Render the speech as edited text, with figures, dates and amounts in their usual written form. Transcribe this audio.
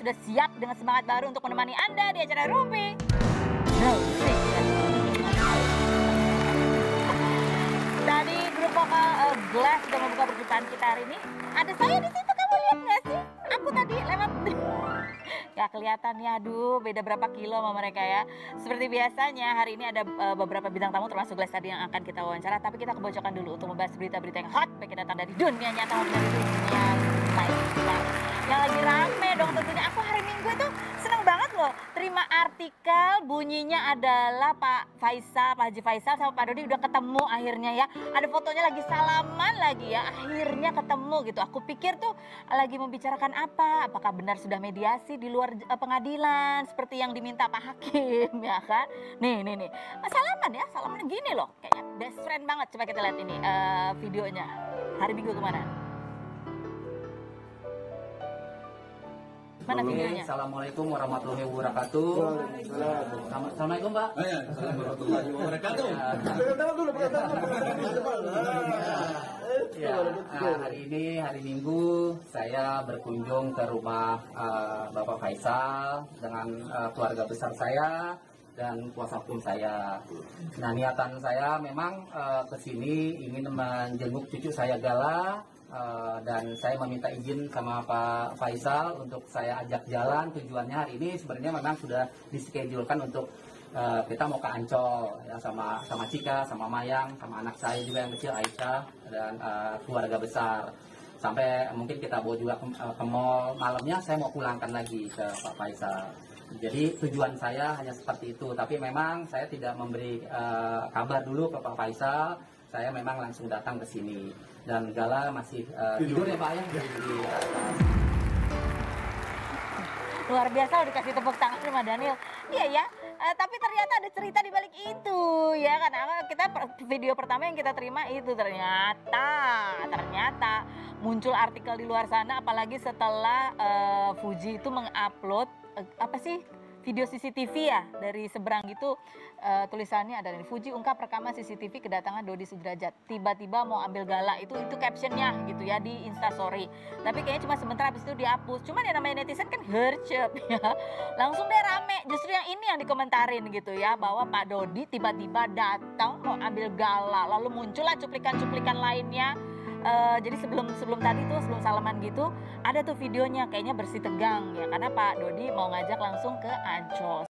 sudah siap dengan semangat baru untuk menemani Anda di acara Rumpi Musik. Tadi grup vokal Glass sudah membuka perjumpaan kita hari ini. Ada saya di situ, kamu lihat nggak sih? Aku tadi lewat. Gak kelihatan ya, aduh beda berapa kilo sama mereka ya. Seperti biasanya hari ini ada beberapa bintang tamu termasuk Glass tadi yang akan kita wawancara. Tapi kita kebocokan dulu untuk membahas berita-berita yang hot baik datang dari dunia nyata maupun dari dunia lifestyle. Yang lagi rame dong tentunya. Aku hari Minggu itu seneng banget loh terima artikel bunyinya adalah Pak Haji Faisal sama Pak Dodi udah ketemu akhirnya ya. Ada fotonya lagi salaman lagi ya, akhirnya ketemu gitu. Aku pikir tuh lagi membicarakan apa, apakah benar sudah mediasi di luar pengadilan seperti yang diminta Pak Hakim ya kan. Nih salaman ya, salaman gini loh kayaknya best friend banget. Coba kita lihat ini videonya hari Minggu kemarin. Mana videonya? Assalamualaikum warahmatullahi wabarakatuh. Assalamualaikum Pak. Assalamualaikum warahmatullahi wabarakatuh. Ya, hari ini hari Minggu saya berkunjung ke rumah Bapak Faisal dengan keluarga besar saya dan kuasa hukum saya. Nah, niatan saya memang ke sini ingin menjenguk cucu saya Gala. Dan saya meminta izin sama Pak Faisal untuk saya ajak jalan. Tujuannya hari ini sebenarnya memang sudah dischedulkan untuk kita mau ke Ancol ya, sama Cika, sama Mayang, sama anak saya juga yang kecil Aisyah dan keluarga besar. Sampai mungkin kita bawa juga ke mall. Malamnya saya mau pulangkan lagi ke Pak Faisal. Jadi tujuan saya hanya seperti itu. Tapi memang saya tidak memberi kabar dulu ke Pak Faisal. Saya memang langsung datang ke sini. Dan Gala masih tidur ya Pak ya? Luar biasa udah dikasih tepuk tangan sama Daniel. Iya ya, tapi ternyata ada cerita di balik itu ya. Karena kita video pertama yang kita terima itu ternyata muncul artikel di luar sana. Apalagi setelah Fuji itu mengupload apa sih? Video CCTV ya dari seberang gitu tulisannya ada dari Fuji ungkap rekaman CCTV kedatangan Dodi Sudrajat tiba-tiba mau ambil Gala itu captionnya gitu ya di Instastory tapi kayaknya cuma sebentar habis itu dihapus cuman ya namanya netizen kan gercep ya langsung deh rame justru yang ini yang dikomentarin gitu ya bahwa Pak Dodi tiba-tiba datang mau ambil Gala lalu muncullah cuplikan-cuplikan lainnya. Jadi sebelum tadi tuh sebelum salaman gitu ada tuh videonya kayaknya bersih tegang ya karena Pak Dodi mau ngajak langsung ke Ancol.